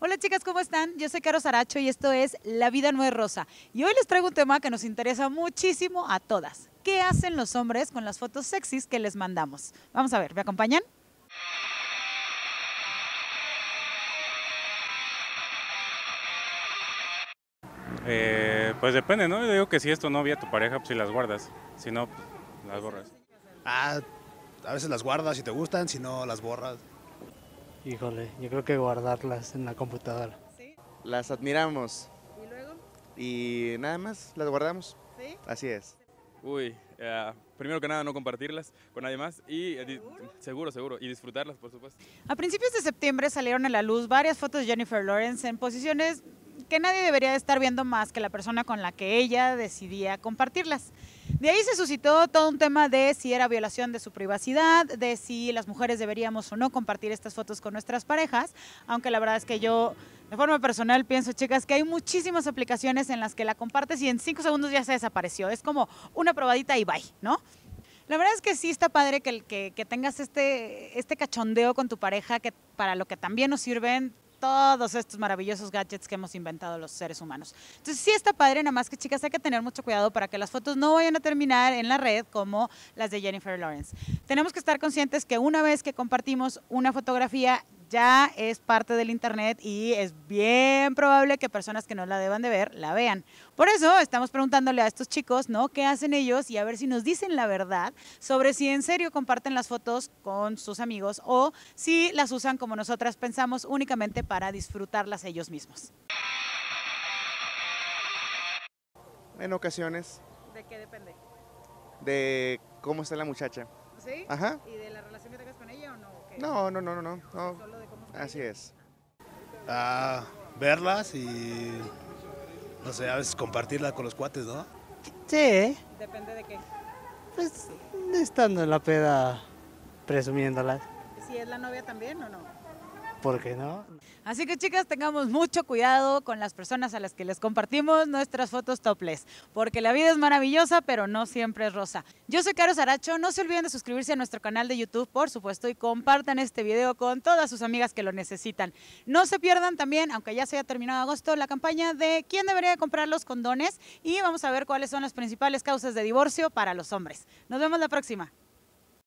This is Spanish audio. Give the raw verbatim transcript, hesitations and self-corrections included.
Hola chicas, ¿cómo están? Yo soy Caro Saracho y esto es La Vida No es Rosa. Y hoy les traigo un tema que nos interesa muchísimo a todas. ¿Qué hacen los hombres con las fotos sexys que les mandamos? Vamos a ver, ¿me acompañan? Eh, pues depende, ¿no? Yo digo que si es tu novia, tu pareja, pues si las guardas. Si no, pues las borras. Ah, a veces las guardas si te gustan, si no las borras. Híjole, yo creo que guardarlas en la computadora. Sí. Las admiramos ¿Y luego? y nada más las guardamos. ¿Sí? Así es. Uy, eh, primero que nada no compartirlas con nadie más y eh, di- seguro, seguro, y disfrutarlas, por supuesto. A principios de septiembre salieron a la luz varias fotos de Jennifer Lawrence en posiciones que nadie debería de estar viendo más que la persona con la que ella decidía compartirlas. De ahí se suscitó todo un tema de si era violación de su privacidad, de si las mujeres deberíamos o no compartir estas fotos con nuestras parejas, aunque la verdad es que yo de forma personal pienso, chicas, que hay muchísimas aplicaciones en las que la compartes y en cinco segundos ya se desapareció. Es como una probadita y bye, ¿no? La verdad es que sí está padre que, que, que tengas este, este cachondeo con tu pareja, que para lo que también nos sirven todos estos maravillosos gadgets que hemos inventado los seres humanos. Entonces sí está padre, nada más que chicas hay que tener mucho cuidado para que las fotos no vayan a terminar en la red como las de Jennifer Lawrence. Tenemos que estar conscientes que una vez que compartimos una fotografía ya es parte del internet y es bien probable que personas que no la deban de ver la vean. Por eso estamos preguntándole a estos chicos, ¿no? ¿Qué hacen ellos? Y a ver si nos dicen la verdad sobre si en serio comparten las fotos con sus amigos o si las usan como nosotras pensamos únicamente para disfrutarlas ellos mismos. En ocasiones ¿De qué depende? de cómo está la muchacha. ¿Sí? Ajá. ¿Y de la relación que tengas con ella o no? No, no, no, no, no. no. Solo de cómo está Así ella. es. Ah, verlas y, no sé, a veces compartirlas con los cuates, ¿no? Sí, Depende de qué. pues estando en la peda presumiéndolas, Si es la novia también o no. ¿por qué no? Así que chicas, tengamos mucho cuidado con las personas a las que les compartimos nuestras fotos topless, porque la vida es maravillosa, pero no siempre es rosa. Yo soy Caro Saracho, no se olviden de suscribirse a nuestro canal de YouTube, por supuesto, y compartan este video con todas sus amigas que lo necesitan. No se pierdan también, aunque ya se haya terminado agosto, la campaña de quién debería comprar los condones y vamos a ver cuáles son las principales causas de divorcio para los hombres. Nos vemos la próxima.